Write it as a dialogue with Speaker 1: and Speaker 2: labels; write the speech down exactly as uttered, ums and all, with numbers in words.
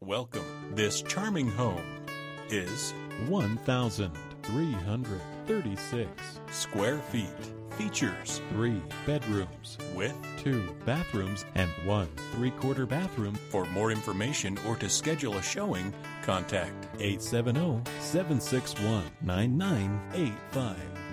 Speaker 1: Welcome. This charming home is
Speaker 2: one thousand three hundred thirty-six
Speaker 1: square feet. Features
Speaker 2: three bedrooms
Speaker 1: with
Speaker 2: two bathrooms and one three-quarter bathroom.
Speaker 1: For more information or to schedule a showing, contact
Speaker 2: eight seven zero, seven six one, nine nine eight five.